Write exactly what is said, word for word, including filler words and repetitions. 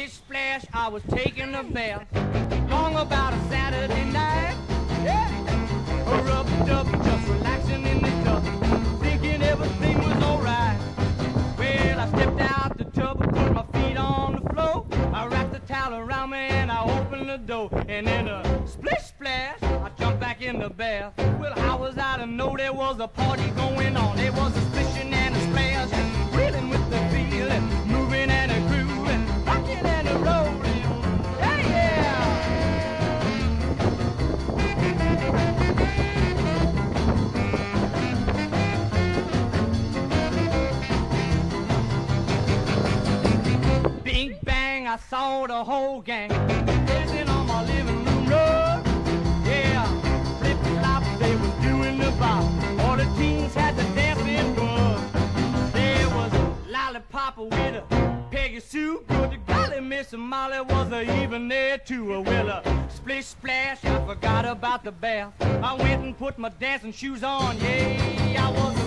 Splish splash, I was taking a bath. Long about a Saturday night. Yeah. Rubbed up, just relaxing in the tub, thinking everything was alright. Well, I stepped out the tub and put my feet on the floor. I wrapped the towel around me and I opened the door. And in a splish splash, I jumped back in the bath. Well, how was I to know there was a party going on? There was a splishing and a splash, and reeling with the feeling, moving and a grooving, rocking and a rolling. Hey, yeah! Bing bang, I saw the whole gang dancing on my living room rug. Yeah, flip flop, they was doing the bop. All the teens had the dancing bug. There was a lollipop with a Peggy Sue. Good to golly, Miss Molly was a even there too. Well, a splish splash, I forgot about the bath. I went and put my dancing shoes on. Yeah, I was a